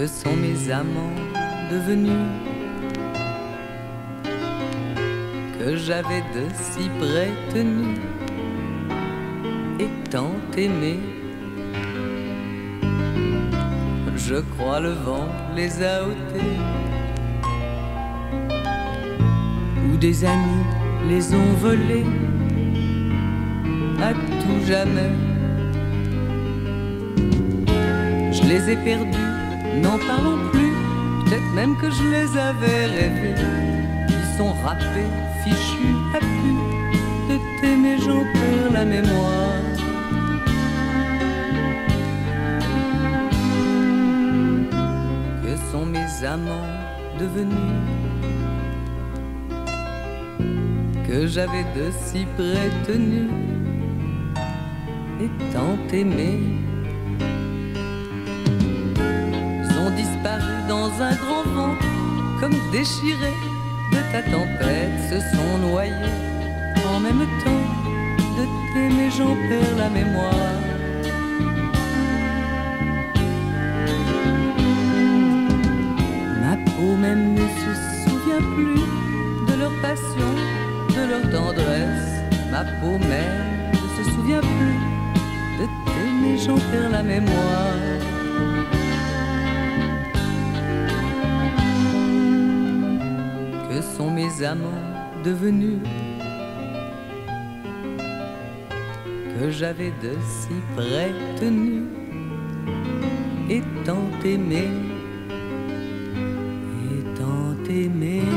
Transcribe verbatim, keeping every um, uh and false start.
Que sont mes amants devenus, que j'avais de si près tenus et tant aimés. Je crois le vent les a ôtés, ou des amis les ont volés à tout jamais. Je les ai perdus, n'en parlons plus, peut-être même que je les avais rêvés. Ils sont râpés, fichus, à pu de t'aimer, j'en perds la mémoire. Que sont mes amants devenus, que j'avais de si près tenus et tant aimés, sont disparus dans un grand vent, comme déchirés de ta tempête, se sont noyés en même temps de t'aimer, j'en perds la mémoire. Ma peau même ne se souvient plus de leur passion, de leur tendresse. Ma peau même ne se souvient plus de t'aimer, j'en perds la mémoire. Que sont mes amants devenus, que j'avais de si près tenus et tant aimé, et tant aimé.